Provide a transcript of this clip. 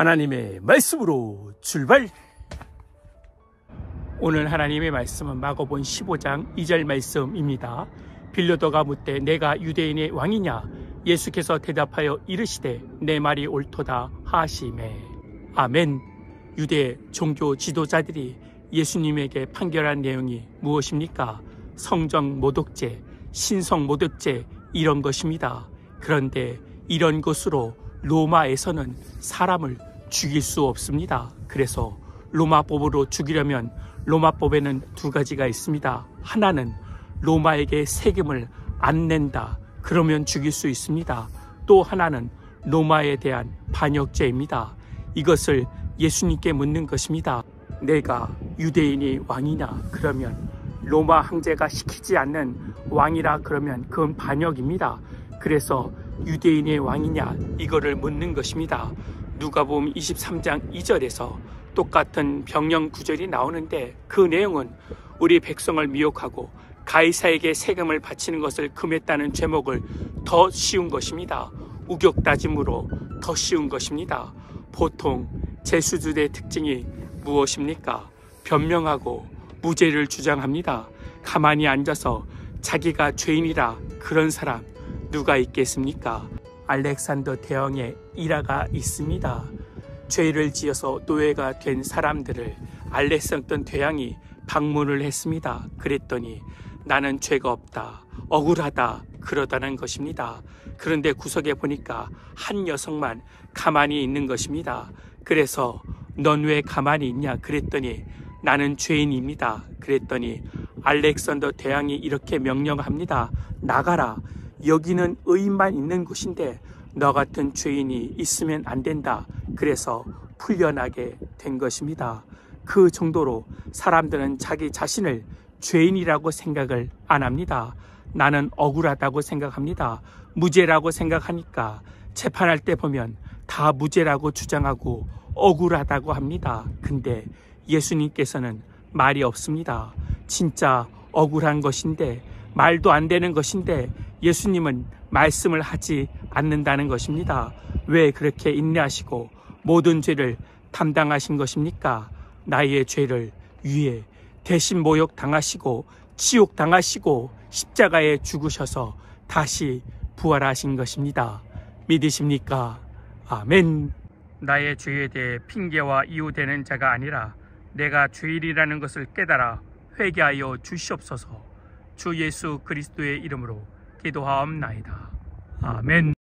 하나님의 말씀으로 출발! 오늘 하나님의 말씀은 마가복음 15장 2절 말씀입니다. 빌라도가 묻되 내가 유대인의 왕이냐? 예수께서 대답하여 이르시되 내 말이 옳도다 하시매. 아멘. 유대 종교 지도자들이 예수님에게 판결한 내용이 무엇입니까? 성정 모독죄, 신성 모독죄, 이런 것입니다. 그런데 이런 것으로 로마에서는 사람을 죽일 수 없습니다. 그래서 로마법으로 죽이려면 로마법에는 두 가지가 있습니다. 하나는 로마에게 세금을 안 낸다. 그러면 죽일 수 있습니다. 또 하나는 로마에 대한 반역죄입니다. 이것을 예수님께 묻는 것입니다. 내가 유대인이 왕이냐? 그러면 로마 황제가 시키지 않는 왕이라 그러면 그건 반역입니다. 그래서 유대인의 왕이냐? 이거를 묻는 것입니다. 누가복음 23장 2절에서 똑같은 병영 구절이 나오는데 그 내용은 우리 백성을 미혹하고 가이사에게 세금을 바치는 것을 금했다는 제목을 더 씌운 것입니다. 우격다짐으로 더 씌운 것입니다. 보통 재수주의 특징이 무엇입니까? 변명하고 무죄를 주장합니다. 가만히 앉아서 자기가 죄인이라 그런 사람 누가 있겠습니까? 알렉산더 대왕의 일화가 있습니다. 죄를 지어서 노예가 된 사람들을 알렉산더 대왕이 방문을 했습니다. 그랬더니 나는 죄가 없다, 억울하다 그러다는 것입니다. 그런데 구석에 보니까 한 여성만 가만히 있는 것입니다. 그래서 넌 왜 가만히 있냐? 그랬더니 나는 죄인입니다. 그랬더니 알렉산더 대왕이 이렇게 명령합니다. 나가라. 여기는 의인만 있는 곳인데 너 같은 죄인이 있으면 안 된다. 그래서 풀려나게 된 것입니다. 그 정도로 사람들은 자기 자신을 죄인이라고 생각을 안 합니다. 나는 억울하다고 생각합니다. 무죄라고 생각하니까 재판할 때 보면 다 무죄라고 주장하고 억울하다고 합니다. 근데 예수님께서는 말이 없습니다. 진짜 억울한 것인데 말도 안 되는 것인데 예수님은 말씀을 하지 않는다는 것입니다. 왜 그렇게 인내하시고 모든 죄를 담당하신 것입니까? 나의 죄를 위해 대신 모욕 당하시고 지옥 당하시고 십자가에 죽으셔서 다시 부활하신 것입니다. 믿으십니까? 아멘. 나의 죄에 대해 핑계와 이유되는 자가 아니라 내가 죄인이라는 것을 깨달아 회개하여 주시옵소서. 주 예수 그리스도의 이름으로 기도하옵나이다. 아멘.